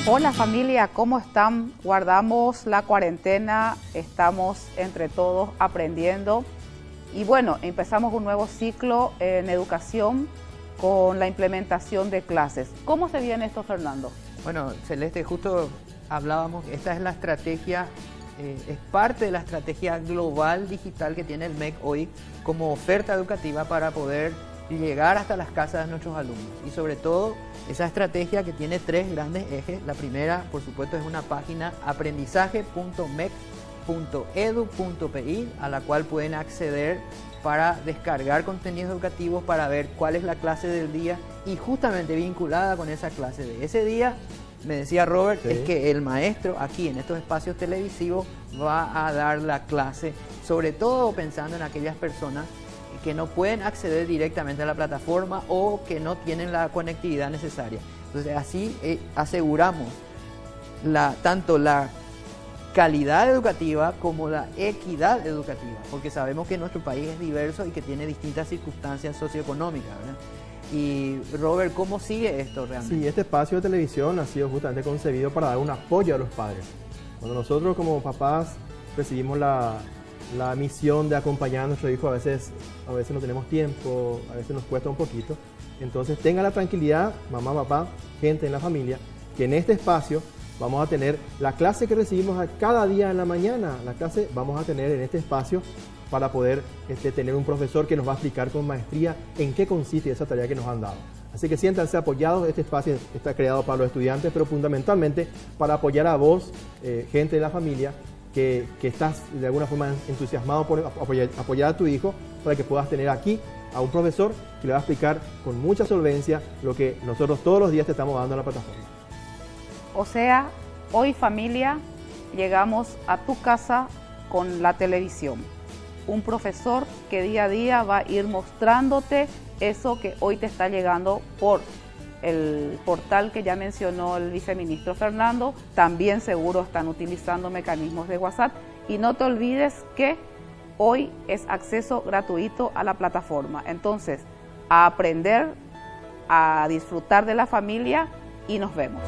Hola familia, ¿cómo están? Guardamos la cuarentena, estamos entre todos aprendiendo y bueno, empezamos un nuevo ciclo en educación con la implementación de clases. ¿Cómo se viene esto, Fernando? Bueno, Celeste, justo hablábamos, esta es la estrategia, es parte de la estrategia global digital que tiene el MEC hoy como oferta educativa para poder llegar hasta las casas de nuestros alumnos y sobre todo esa estrategia que tiene tres grandes ejes. La primera, por supuesto, es una página aprendizaje.mec.edu.pi a la cual pueden acceder para descargar contenidos educativos, para ver cuál es la clase del día y justamente vinculada con esa clase de ese día, me decía Robert, sí, es que el maestro aquí en estos espacios televisivos va a dar la clase, sobre todo pensando en aquellas personas que no pueden acceder directamente a la plataforma o que no tienen la conectividad necesaria. Entonces así aseguramos tanto la calidad educativa como la equidad educativa, porque sabemos que nuestro país es diverso y que tiene distintas circunstancias socioeconómicas, ¿verdad? Y Robert, ¿cómo sigue esto realmente? Sí, este espacio de televisión ha sido justamente concebido para dar un apoyo a los padres. Cuando nosotros como papás recibimos la misión de acompañar a nuestro hijo, a veces no tenemos tiempo, a veces nos cuesta un poquito. Entonces tenga la tranquilidad, mamá, papá, gente en la familia, que en este espacio vamos a tener la clase que recibimos cada día en la mañana. La clase vamos a tener en este espacio para poder tener un profesor que nos va a explicar con maestría en qué consiste esa tarea que nos han dado. Así que siéntanse apoyados. Este espacio está creado para los estudiantes, pero fundamentalmente para apoyar a vos, gente de la familia, que estás de alguna forma entusiasmado por apoyar a tu hijo, para que puedas tener aquí a un profesor que le va a explicar con mucha solvencia lo que nosotros todos los días te estamos dando en la plataforma. O sea, hoy familia, llegamos a tu casa con la televisión. Un profesor que día a día va a ir mostrándote eso que hoy te está llegando por el portal que ya mencionó el viceministro Fernando. También seguro están utilizando mecanismos de WhatsApp. Y no te olvides que hoy es acceso gratuito a la plataforma. Entonces, a aprender, a disfrutar de la familia y nos vemos.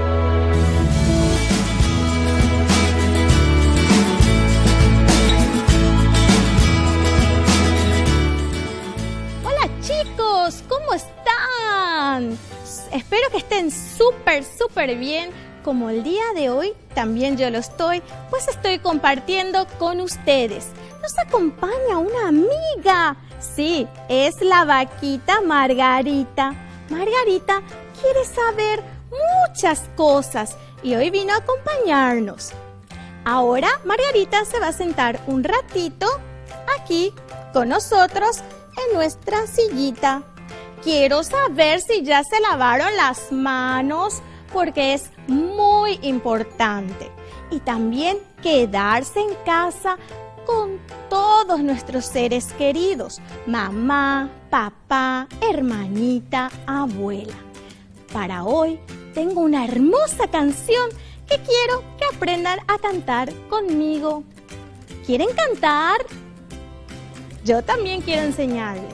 Hola chicos, ¿cómo están? Espero que estén súper bien, como el día de hoy también yo lo estoy, pues estoy compartiendo con ustedes. Nos acompaña una amiga, sí, es la vaquita Margarita. Margarita quiere saber muchas cosas y hoy vino a acompañarnos. Ahora Margarita se va a sentar un ratito aquí con nosotros en nuestra sillita. Quiero saber si ya se lavaron las manos porque es muy importante. Y también quedarse en casa con todos nuestros seres queridos. Mamá, papá, hermanita, abuela. Para hoy tengo una hermosa canción que quiero que aprendan a cantar conmigo. ¿Quieren cantar? Yo también quiero enseñarles.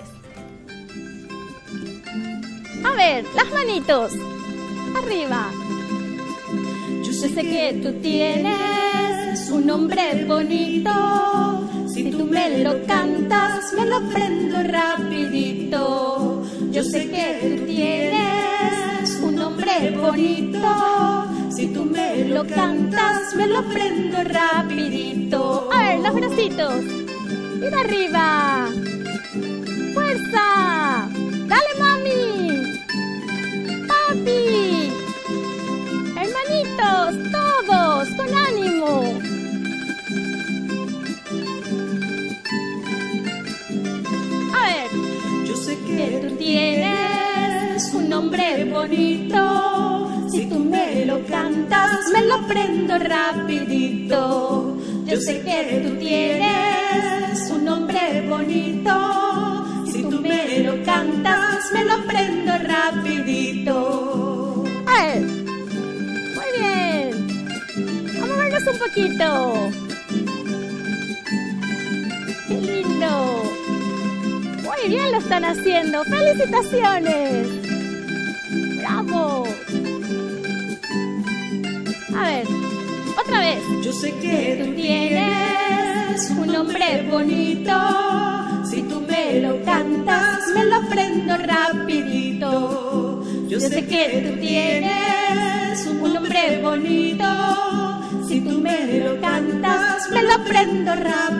A ver, las manitos. Arriba. Yo sé que tú tienes un nombre bonito. Si tú me lo cantas, me lo aprendo rapidito. Yo sé que tú tienes un nombre bonito. Si tú me lo cantas, me lo aprendo rapidito. A ver, los bracitos. Mira arriba. ¡Fuerza! ¡Dale, mami! ¡Papi! Hermanitos, todos, con ánimo. A ver. Yo sé que tú tienes un nombre bonito. Si tú me lo cantas, me lo aprendo rapidito. Yo sé que tú tienes un nombre bonito. Si tú me lo cantas, me lo aprendo rapidito. A ver. Muy bien. Vamos a vernos un poquito. Qué lindo. Muy bien lo están haciendo. ¡Felicitaciones! ¡Bravo! A ver, otra vez. Yo sé que tú tienes un nombre bonito. Si tú me lo cantas, me lo aprendo rapidito. Yo sé que tú tienes un nombre bonito. Si tú me lo cantas, me lo aprendo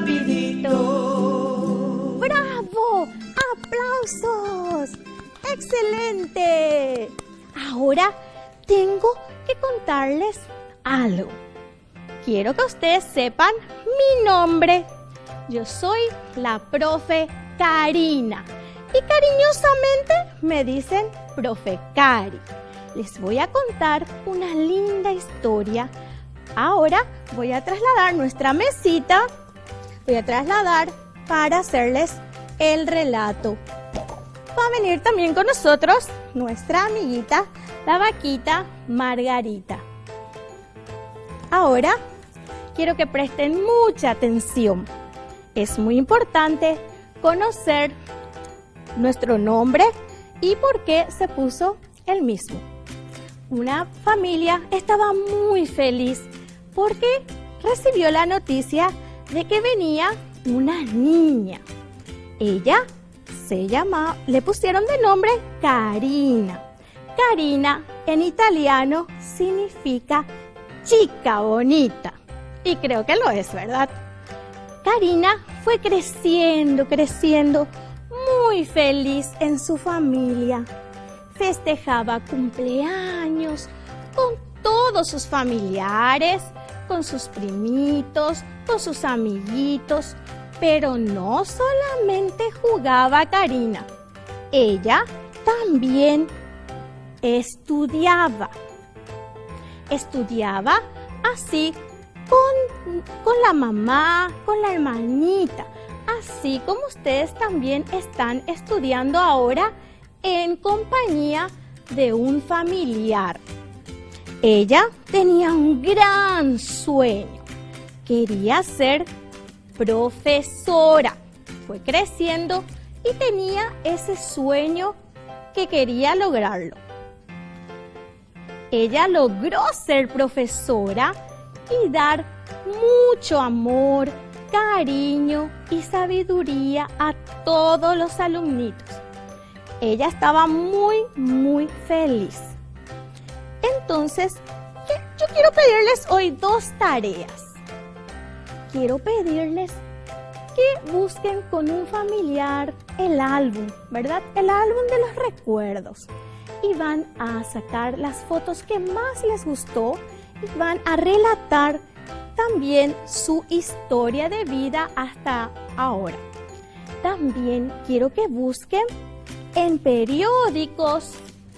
rapidito. ¡Bravo! ¡Aplausos! ¡Excelente! Ahora tengo que contarles algo. Quiero que ustedes sepan mi nombre. Yo soy la profe Karina y cariñosamente me dicen profe Cari. Les voy a contar una linda historia. Ahora voy a trasladar nuestra mesita, para hacerles el relato. Va a venir también con nosotros nuestra amiguita, la vaquita Margarita. Ahora quiero que presten mucha atención. Es muy importante conocer nuestro nombre y por qué se puso el mismo. Una familia estaba muy feliz porque recibió la noticia de que venía una niña. Ella le pusieron de nombre Karina. Karina en italiano significa chica bonita. Y creo que lo es, ¿verdad? Karina fue creciendo muy feliz en su familia. Festejaba cumpleaños con todos sus familiares, con sus primitos, con sus amiguitos. Pero no solamente jugaba Karina, ella también estudiaba. Estudiaba así con la mamá, con la hermanita, así como ustedes también están estudiando ahora en compañía de un familiar. Ella tenía un gran sueño, quería ser profesora. Fue creciendo y tenía ese sueño que quería lograrlo. Ella logró ser profesora y dar mucho amor, cariño y sabiduría a todos los alumnitos. Ella estaba muy feliz. Entonces, yo quiero pedirles hoy 2 tareas. Quiero pedirles que busquen con un familiar el álbum, ¿verdad? El álbum de los recuerdos. Y van a sacar las fotos que más les gustó y van a relatar también su historia de vida hasta ahora. También quiero que busquen en periódicos,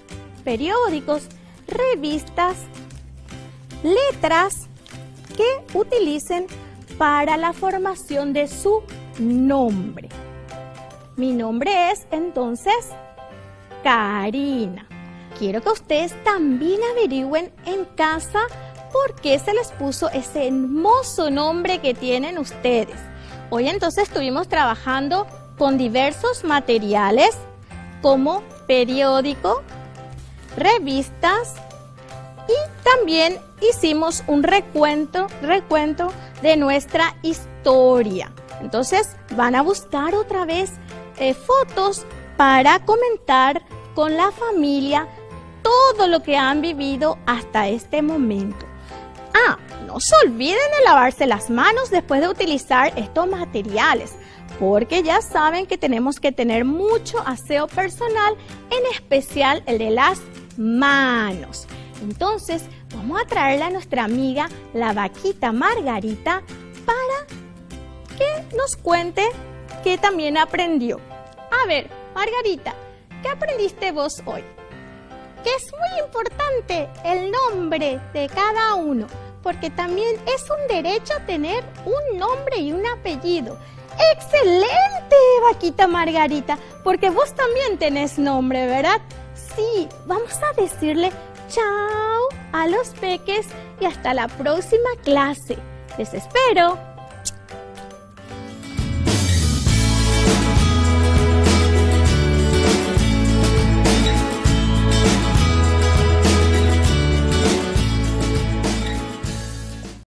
revistas, letras que utilicen para la formación de su nombre. Mi nombre es entonces Karina. Quiero que ustedes también averigüen en casa por qué se les puso ese hermoso nombre que tienen ustedes. Hoy entonces estuvimos trabajando con diversos materiales como periódico, revistas y también hicimos un recuento de nuestra historia. Entonces van a buscar otra vez fotos para comentar con la familia todo lo que han vivido hasta este momento. No se olviden de lavarse las manos después de utilizar estos materiales, porque ya saben que tenemos que tener mucho aseo personal, en especial el de las manos. Entonces, vamos a traerle a nuestra amiga, la vaquita Margarita, para que nos cuente qué también aprendió. A ver, Margarita, ¿qué aprendiste vos hoy? Que es muy importante el nombre de cada uno, porque también es un derecho tener un nombre y un apellido. ¡Excelente, vaquita Margarita! Porque vos también tenés nombre, ¿verdad? Sí, vamos a decirle chao a los peques y hasta la próxima clase. Les espero.